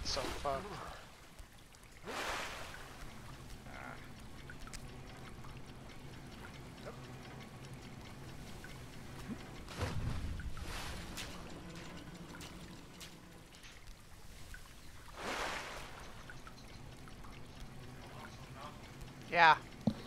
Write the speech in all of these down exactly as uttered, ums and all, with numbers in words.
So fucked. Yeah.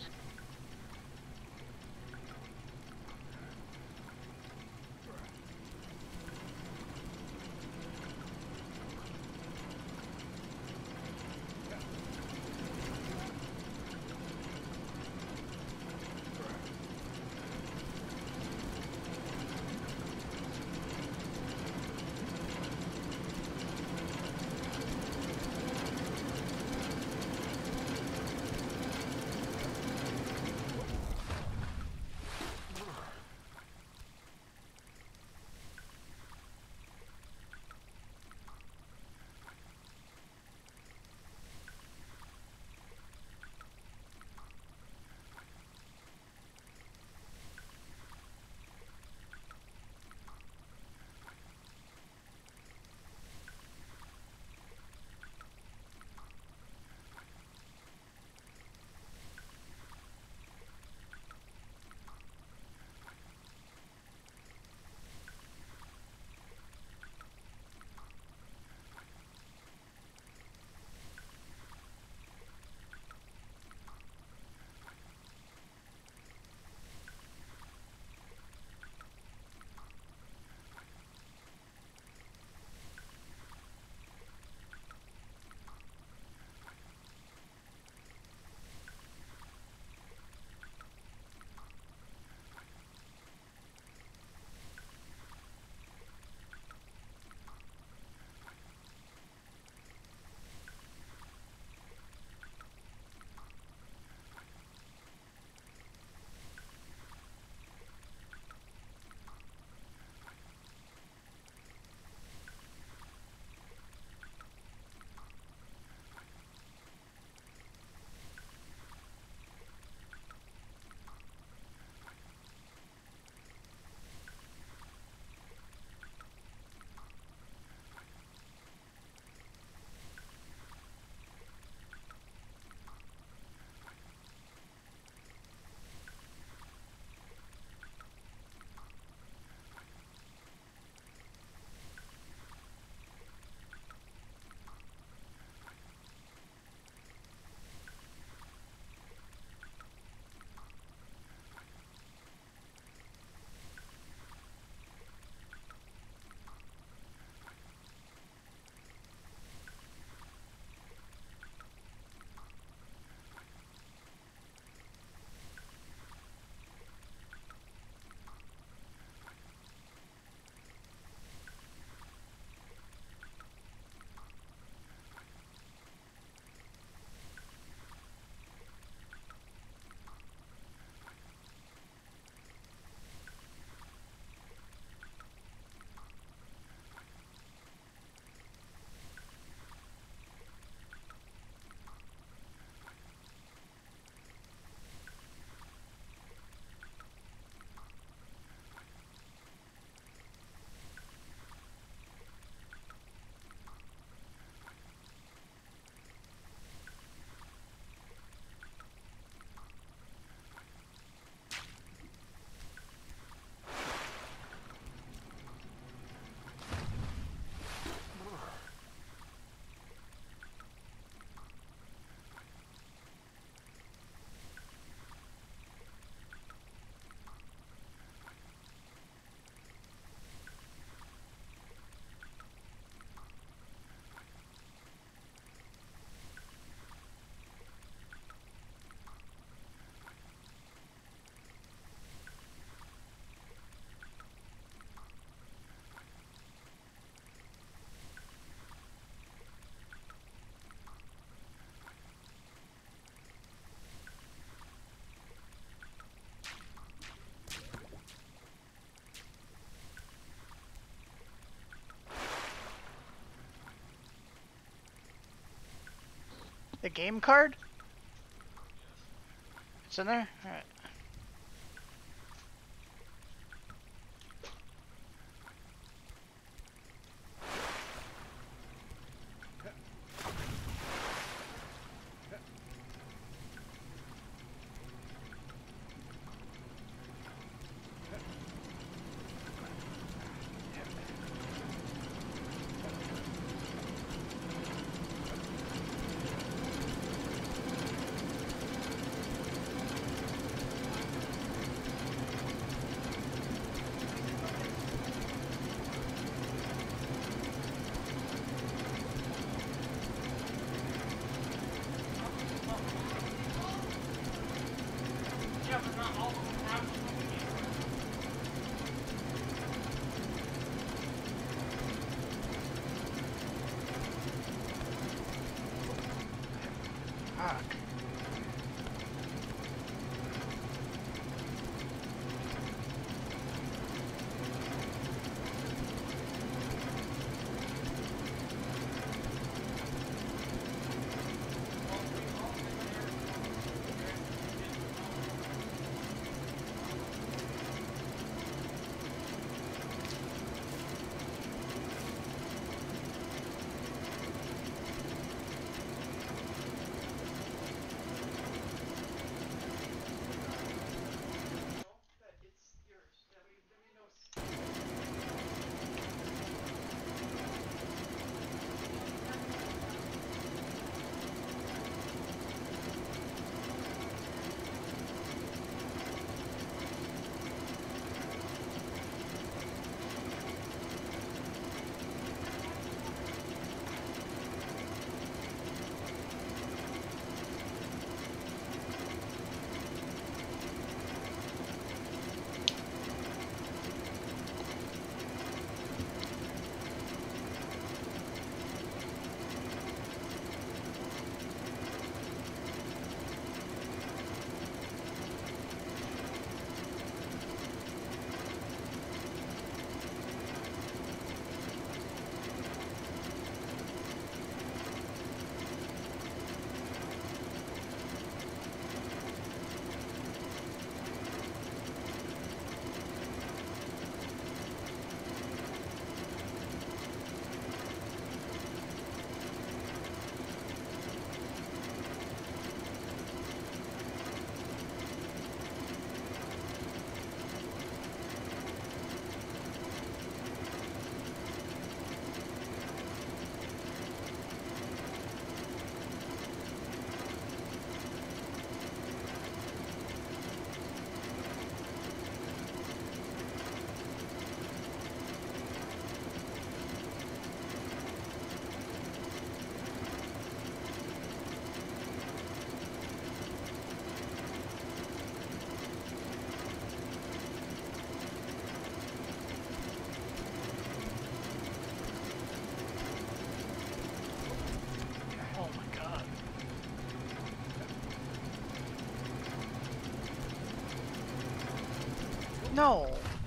The game card? It's in there? Alright. Fuck. No.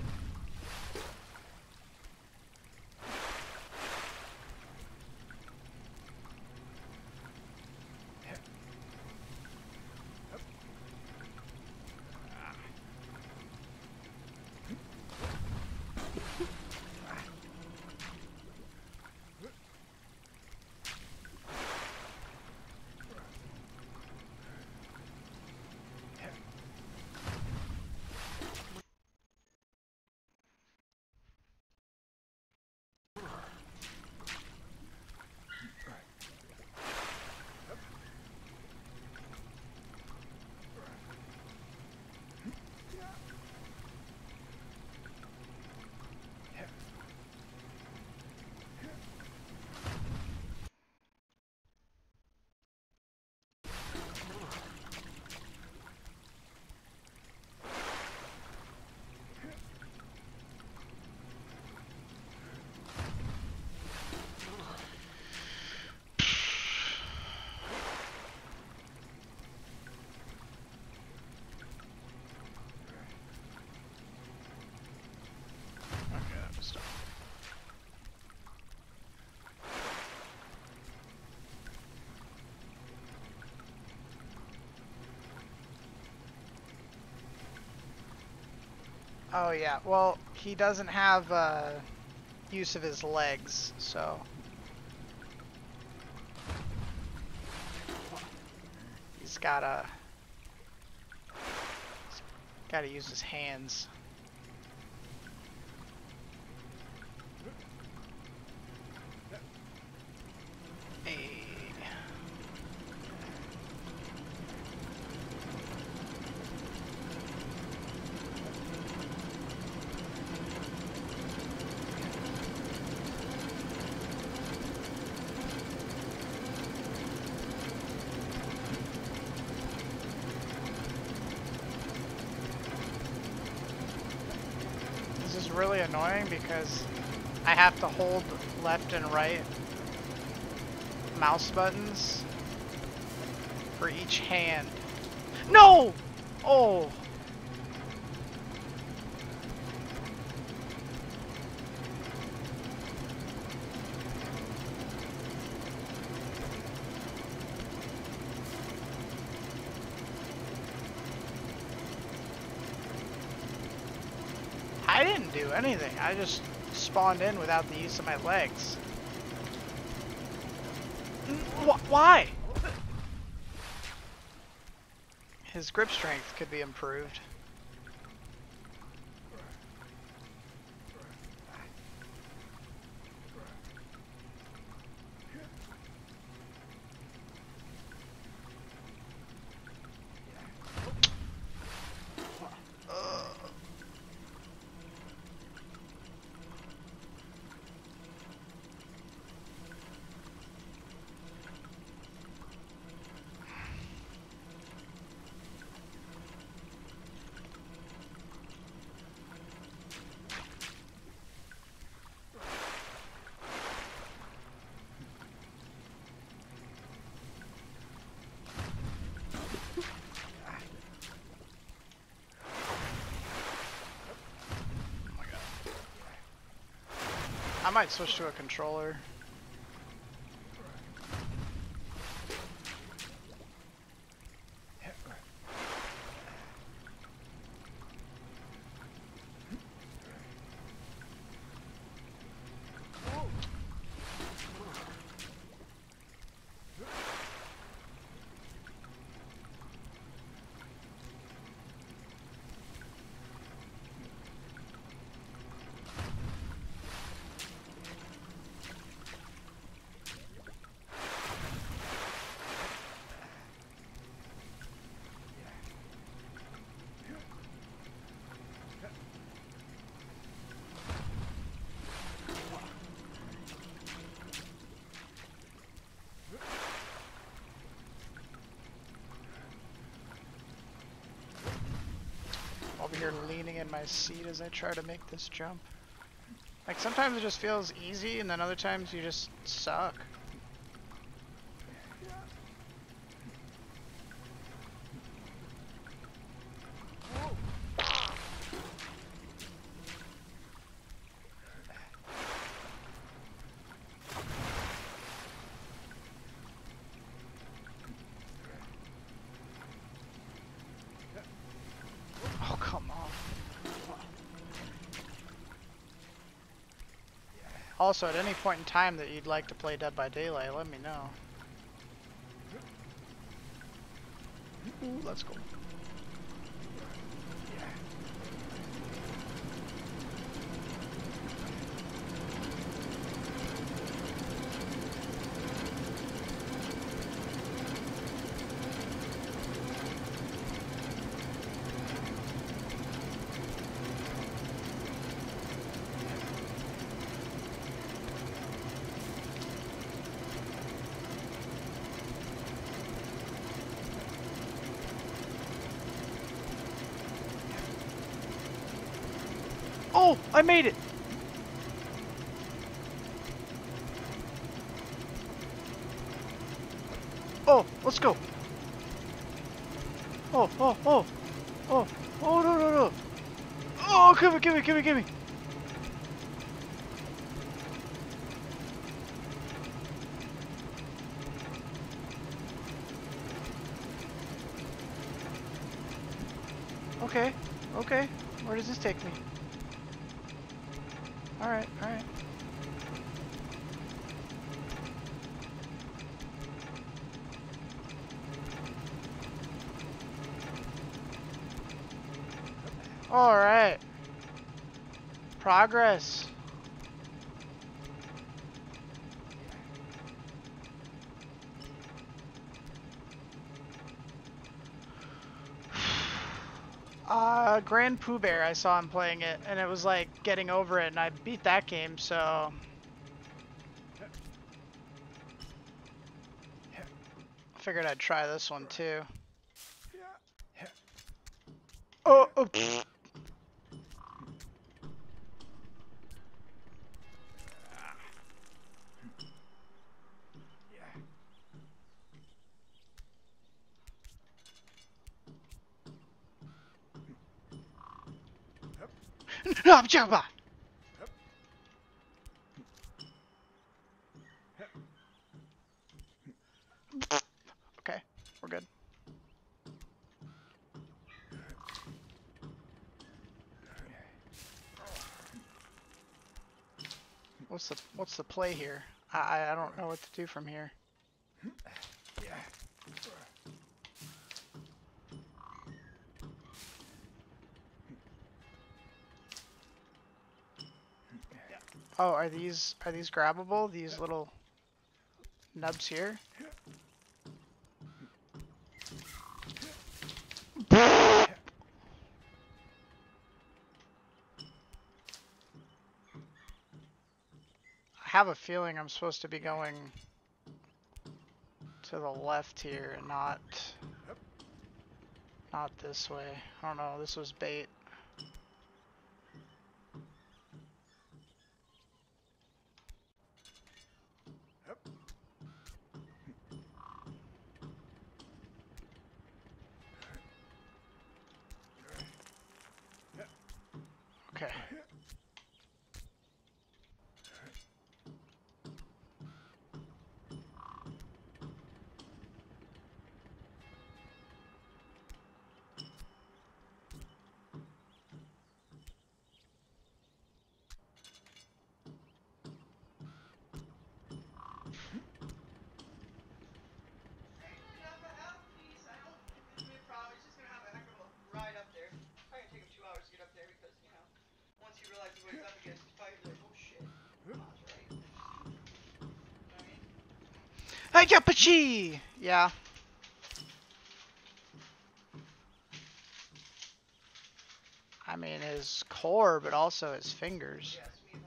Oh yeah, well, he doesn't have uh, use of his legs, so... He's gotta... He's gotta use his hands. Hey. This is really annoying because I have to hold left and right mouse buttons for each hand. No! Oh! I didn't do anything. I just spawned in without the use of my legs. Wh why? His grip strength could be improved. I might switch to a controller. Over here leaning in my seat as I try to make this jump. Like sometimes it just feels easy and then other times you just suck. Oh, come on. Also, at any point in time that you'd like to play Dead by Daylight, let me know. Ooh, let's go. Oh, I made it! Oh, let's go! Oh, oh, oh! Oh, oh, no, no, no! Oh, give me, give me, give me, give me! Okay, okay. Where does this take me? Alright, alright. Alright. Progress. Uh, Grand Pooh Bear, I saw him playing it, and it was like getting over it, and I beat that game, so... I figured I'd try this one too. Oh, oh pfft. Okay, we're good. What's the what's the play here? I I don't know what to do from here. Oh, are these are these grabbable? These little nubs here? I have a feeling I'm supposed to be going to the left here and not not this way. I don't know, this was bait. Okay. Hey, Yapachi! Yeah. I mean, his core, but also his fingers.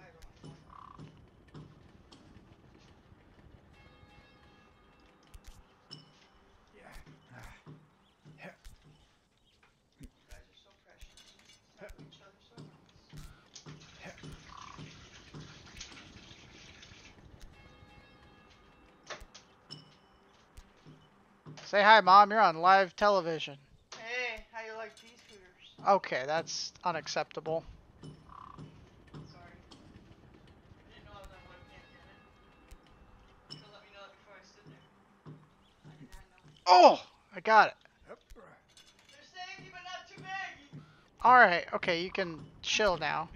Say hi, Mom. You're on live television. Hey, how you like these hooters? Okay, that's unacceptable. Sorry. I didn't know I was on webcam, damn it. You should let me know that before I stood there. I did not know. Oh! I got it. They're safety, but not too big! Alright, okay, you can chill now.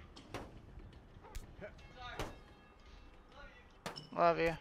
Sorry. Love you. Love you.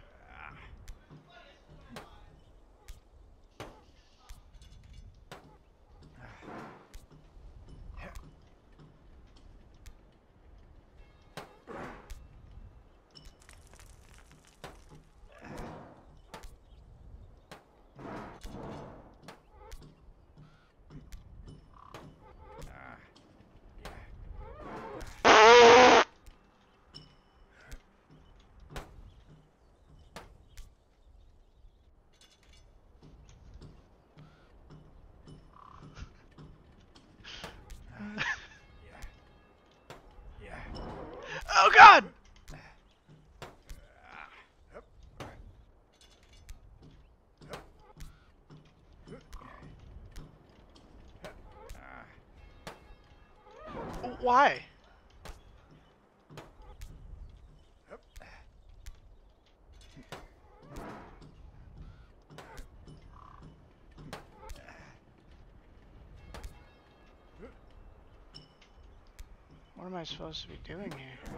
Oh God! Why? What am I supposed to be doing here?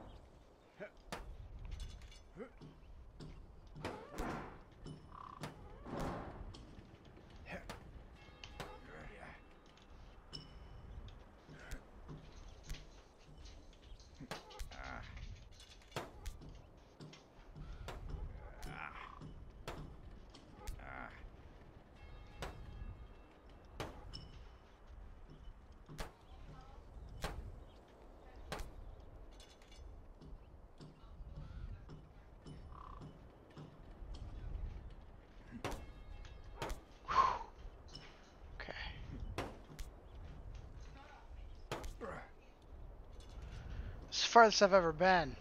Okay. It's the farthest I've ever been.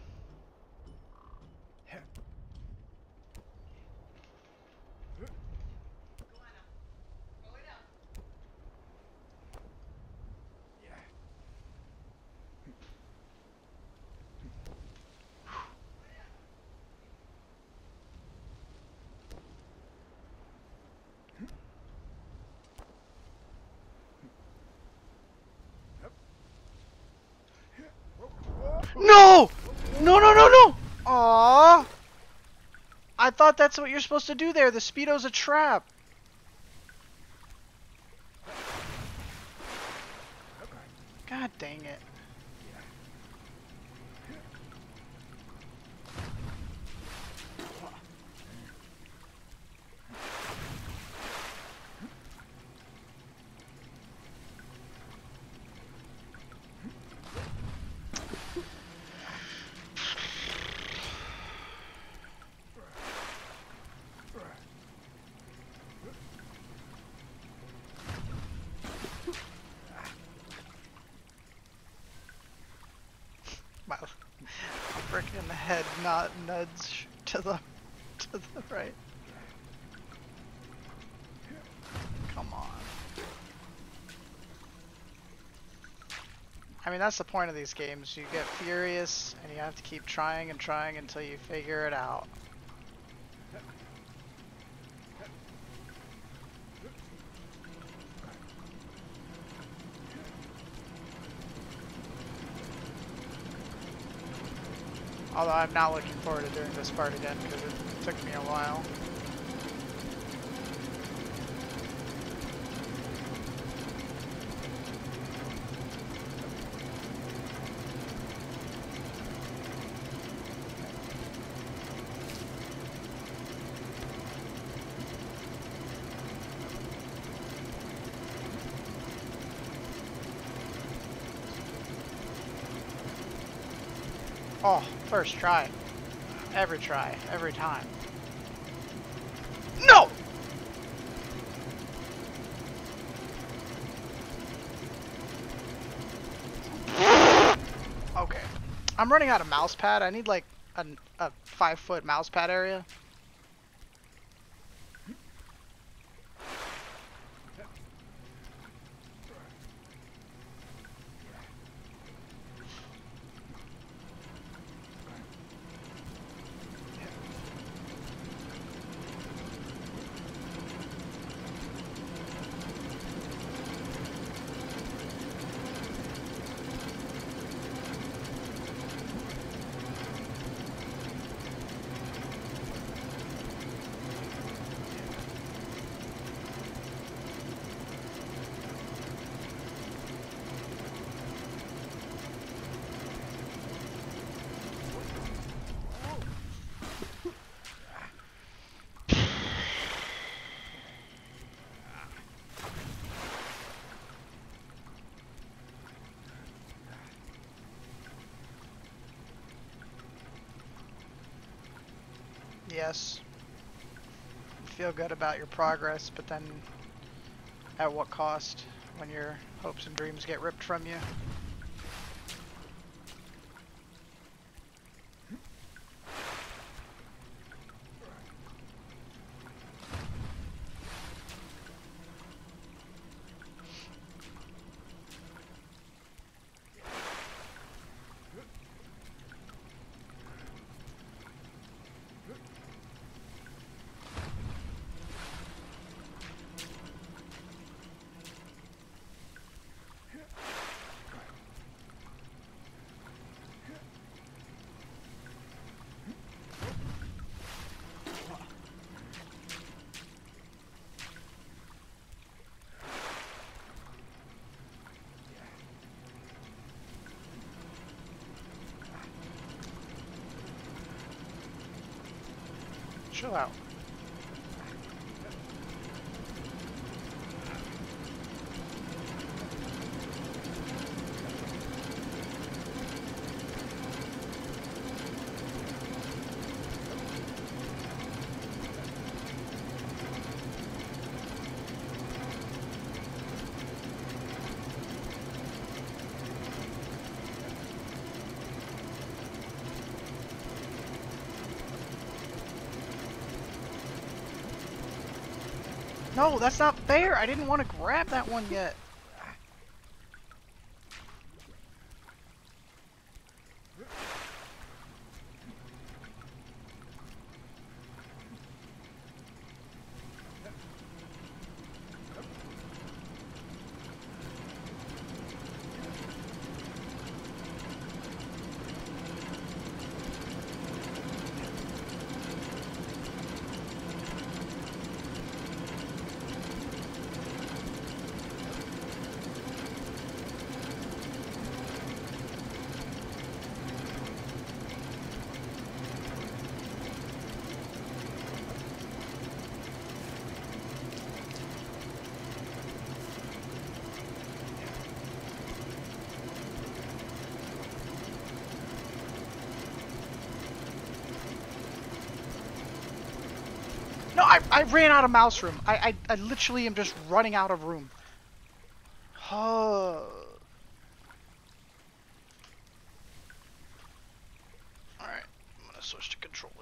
no, no! Aww! I thought that's what you're supposed to do there. The Speedo's a trap. God dang it. My, I'm freaking head not nudge to the to the right. Come on. I mean, that's the point of these games. You get furious and you have to keep trying and trying until you figure it out. Although I'm not looking forward to doing this part again because it took me a while. Oh, first try. Every try, every time. No! Okay. I'm running out of mouse pad. I need like a, a five foot mouse pad area. Yes. Feel good about your progress, but then at what cost when your hopes and dreams get ripped from you? Chill out. No, that's not fair. I didn't want to grab that one yet. I, I ran out of mouse room. I, I, I literally am just running out of room. Oh. Alright, I'm gonna switch to controller.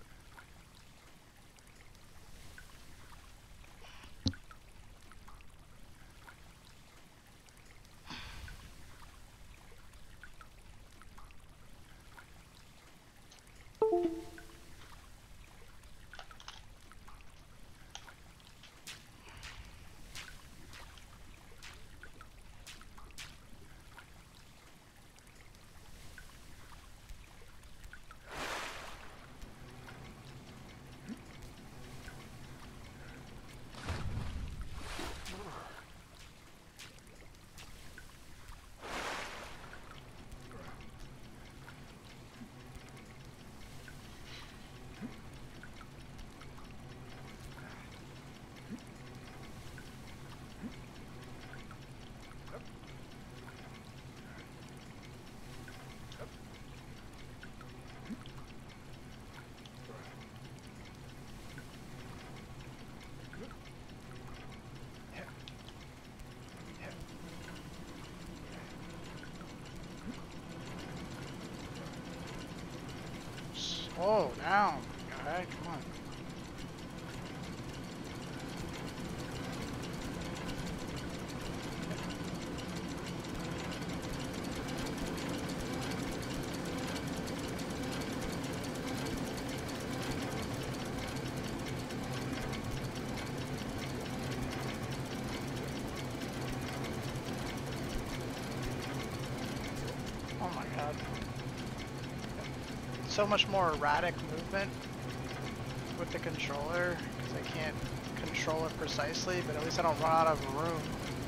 Slow down, guy, come on. Oh my god. So much more erratic movement with the controller, because I can't control it precisely, but at least I don't run out of room.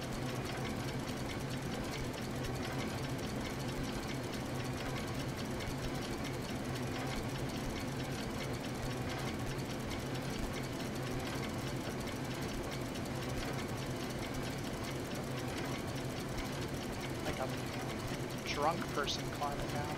Like a drunk person climbing down.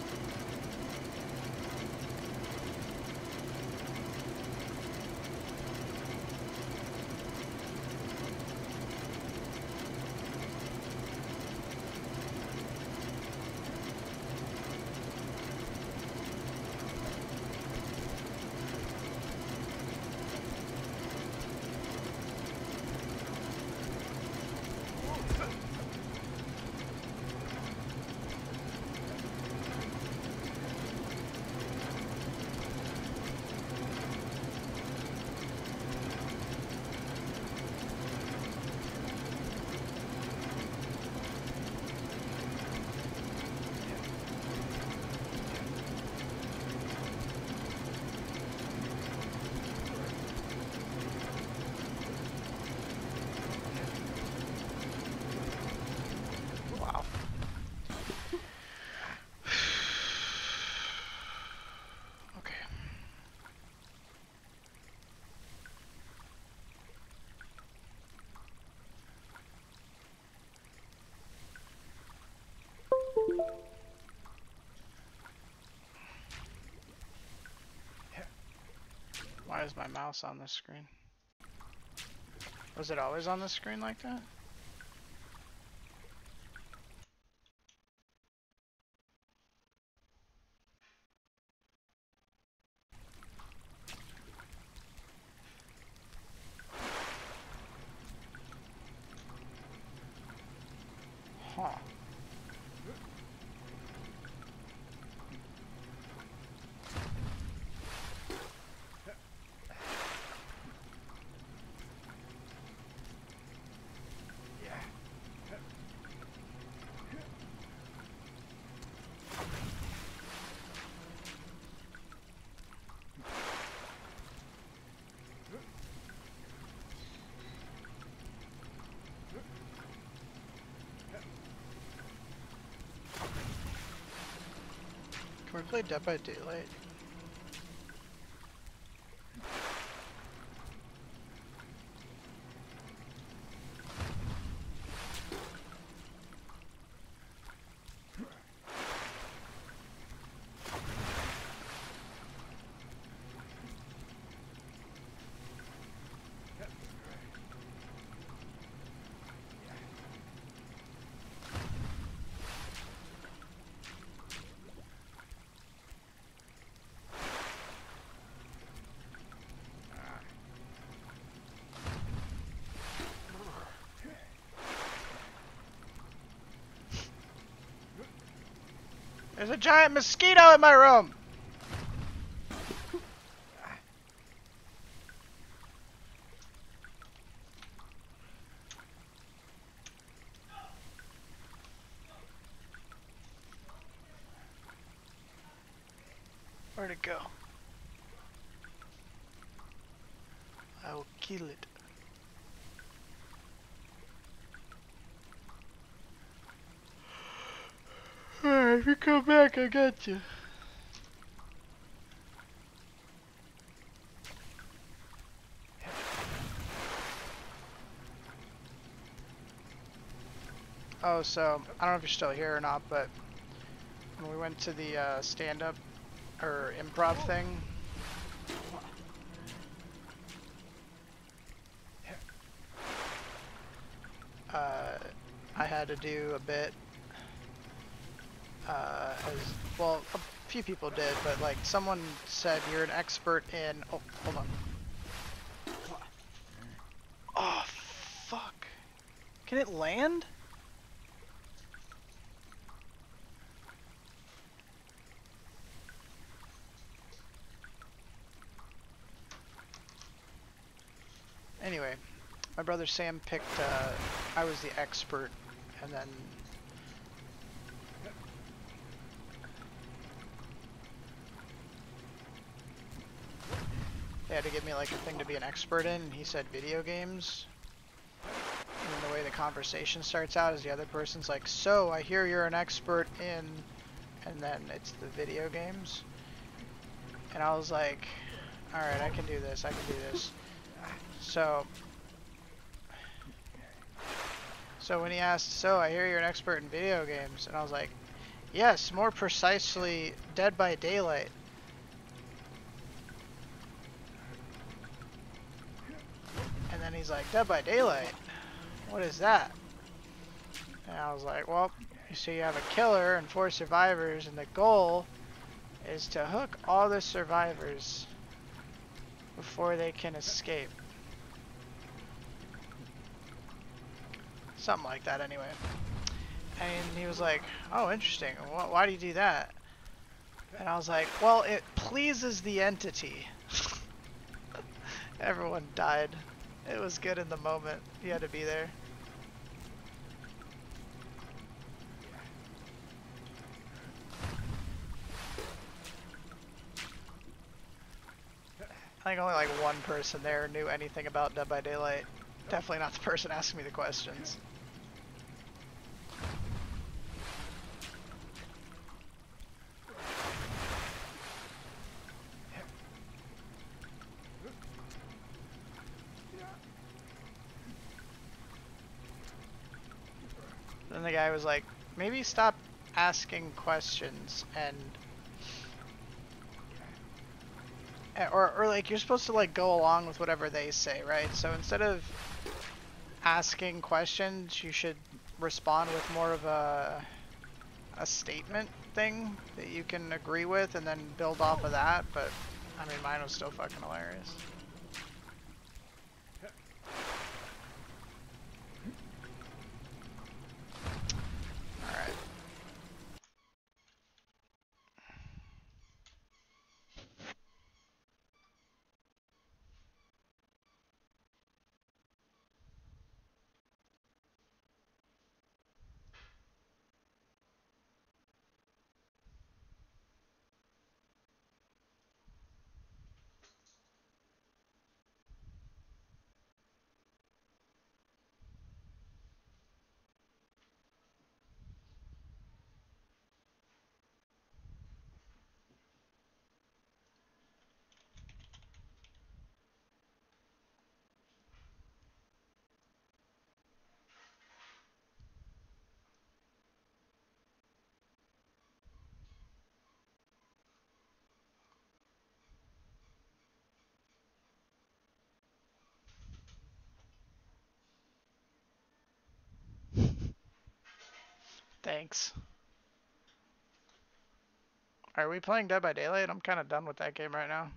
Why is my mouse on this screen? Was it always on the screen like that? Huh. Can we play Dead by Daylight? There's a giant mosquito in my room! Where'd it go? I will kill it. Alright, if you come back, I got you. Oh, so, I don't know if you're still here or not, but when we went to the uh, stand-up or improv thing, uh, I had to do a bit, uh, as, well, a few people did, but like someone said you're an expert in, oh, hold on. Oh, fuck. Can it land? Anyway, my brother Sam picked, uh, I was the expert, and then they had to give me like a thing to be an expert in, and he said video games. And then the way the conversation starts out is the other person's like, so I hear you're an expert in, and then it's the video games. And I was like, alright, I can do this, I can do this. So, so when he asked, so I hear you're an expert in video games, and I was like, yes, more precisely, Dead by Daylight. And then he's like, Dead by Daylight? What is that? And I was like, well, you see you have a killer and four survivors, and the goal is to hook all the survivors before they can escape. Something like that anyway. And he was like, oh, interesting. Why do you do that? And I was like, well, it pleases the entity. Everyone died. It was good in the moment. You had to be there. I think only like one person there knew anything about Dead by Daylight. Definitely not the person asking me the questions. Then the guy was like, maybe stop asking questions and or, or like you're supposed to like go along with whatever they say, right? So instead of asking questions, you should respond with more of a a statement thing that you can agree with and then build off of that. But I mean, mine was still fucking hilarious. Alright. Thanks. Are we playing Dead by Daylight? I'm kind of done with that game right now.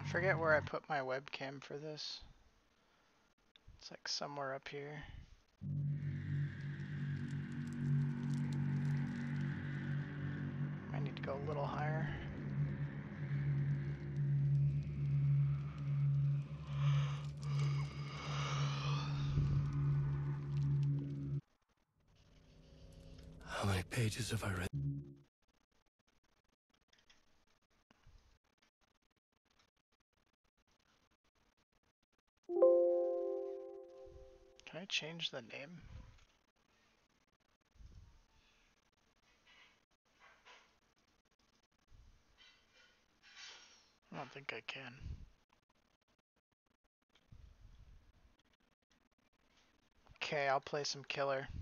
forget where I put my webcam for this. It's like somewhere up here. I need to go a little higher. How many pages have I read? Can I change the name? I don't think I can. Okay, I'll play some killer.